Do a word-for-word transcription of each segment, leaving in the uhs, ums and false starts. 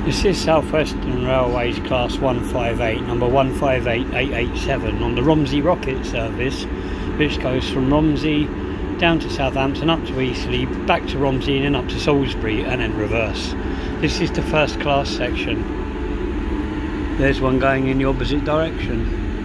This is South Western Railway's Class one five eight, number one five eight eight eight seven, on the Romsey Rocket service, which goes from Romsey down to Southampton, up to Eastleigh, back to Romsey and then up to Salisbury, and then reverse. This is the first class section. There's one going in the opposite direction.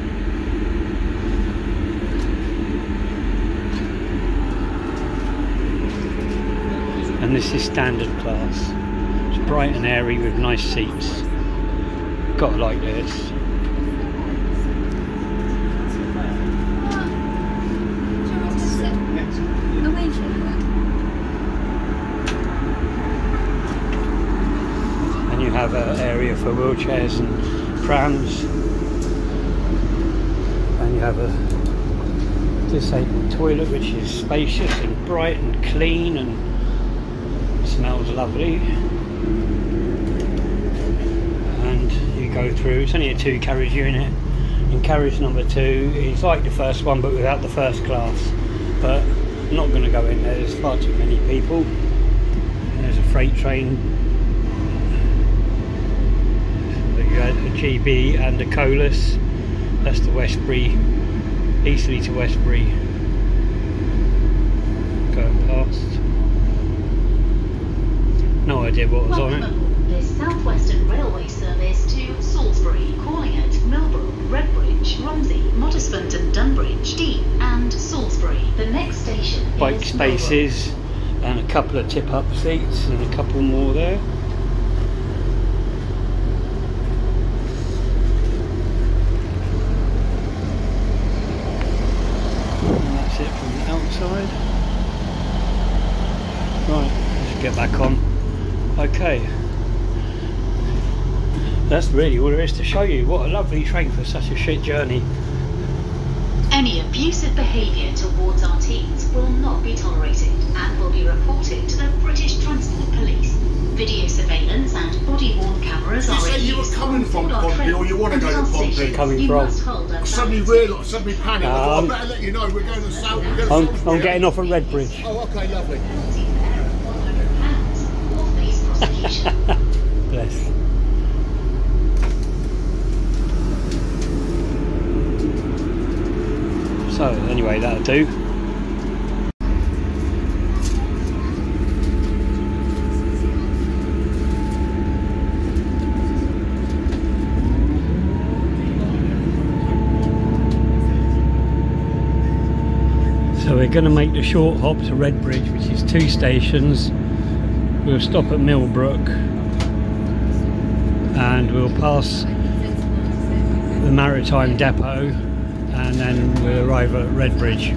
And this is standard class. It's bright and airy with nice seats. Gotta like this. And you have an area for wheelchairs and prams. And you have a disabled toilet, which is spacious and bright and clean and smells lovely. And you go through, it's only a two carriage unit, and carriage number two is like the first one but without the first class, but I'm not going to go in there, there's far too many people. There's a freight train, you had a G B and a Colas, that's the Westbury, Eastleigh to Westbury going past. No idea what was Welcome on it. aboard this South Western Railway service to Salisbury, calling at Millbrook, Redbridge, Romsey, Mottisfont and Dunbridge, Dean and Salisbury. The next station Bike is spaces Millbrook. And a couple of tip-up seats and a couple more there. And that's it from the outside. Right, let's get back on. Okay, that's really all there is to show you. What a lovely train for such a shit journey. Any abusive behaviour towards our teens will not be tolerated and will be reported to the British Transport Police. Video surveillance and body-worn cameras are Did you say you were coming from Pompey or you want to go to Pompey? Coming you from. must hold a I suddenly valid- realised, suddenly panicked. I Um, thought I'd better let you know we're going to South. We're going to I'm, Salisbury. I'm getting off at Redbridge. Oh, okay, lovely. Bless. So anyway, that'll do. So we're going to make the short hop to Redbridge, which is two stations. We'll stop at Millbrook and we'll pass the Maritime depot and then we'll arrive at Redbridge.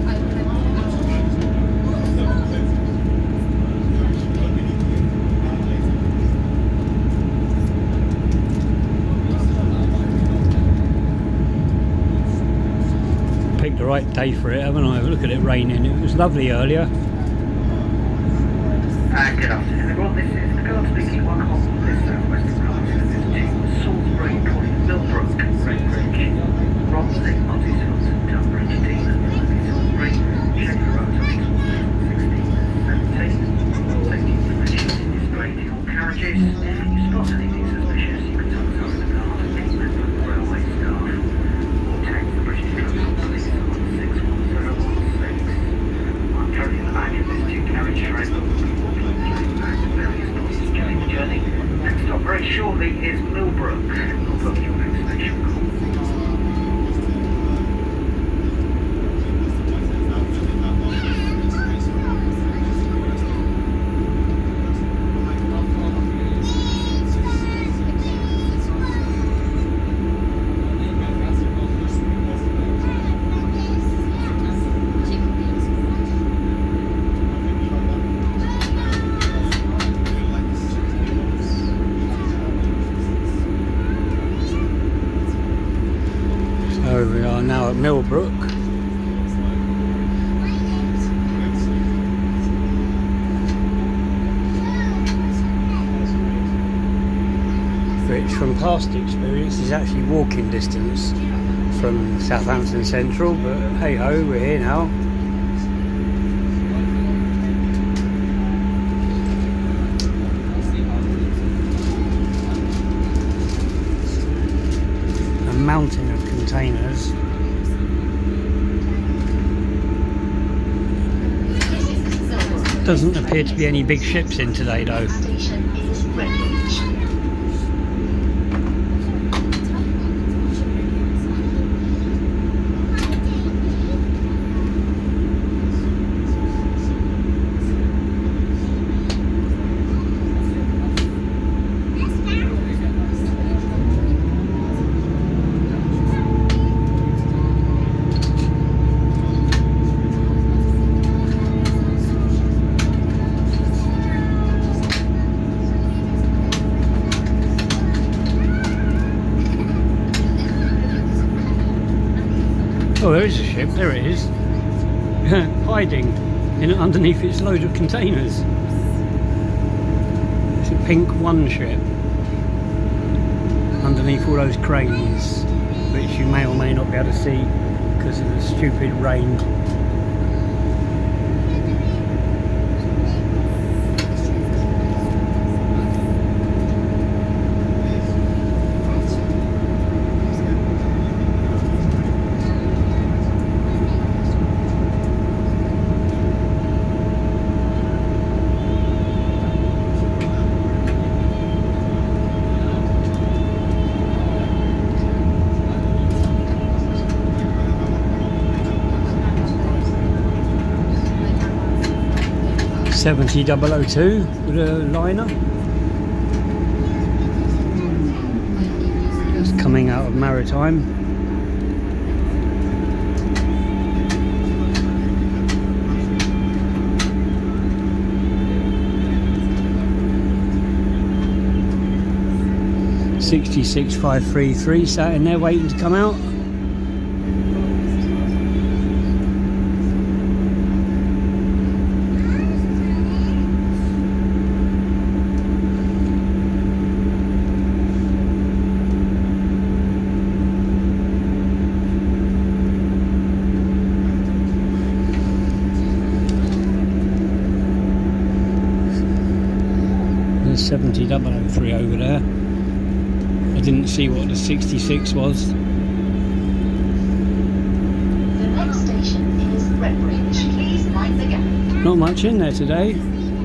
Picked the right day for it, haven't I? Look at it raining. It was lovely earlier. Uh, good afternoon everyone, this is the girl speaking one hop on this South Western Railway service to Salisbury, calling Millbrook, Redbridge, Romsey, Mottisfont and Dunbridge, Dean and Salisbury, schedule road to sixteen seventeen. Safety information is displayed in all carriages. If you spot anything suspicious, you can tell us over the guard and any member of the railway staff, or text the British Transport Police on six one zero one six. I'm currently in the back of this two carriage train. Journey. Next stop very shortly is Millbrook. Millbrook, your next station call. So we are now at Millbrook. Which from past experience is actually walking distance from Southampton Central, but hey ho, we're here now. Doesn't appear to be any big ships in today though. Station is Redbridge. Oh, there is a ship, there it is. Hiding in underneath its load of containers. It's a pink one ship. Underneath all those cranes, which you may or may not be able to see because of the stupid rain. seventy double oh two with a liner. Just coming out of Maritime. sixty-six five three three sat in there waiting to come out. seventy double oh three over there. I didn't see what the sixty-six was. The next station is Redbridge. Please mind the gap. Not much in there today.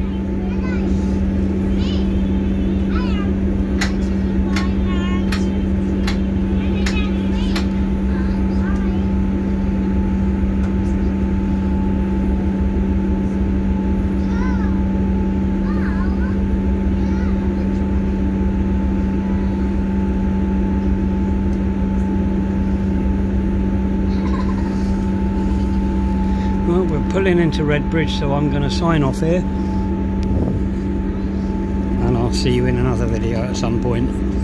Well, we're pulling into Redbridge, so I'm going to sign off here, and I'll see you in another video at some point.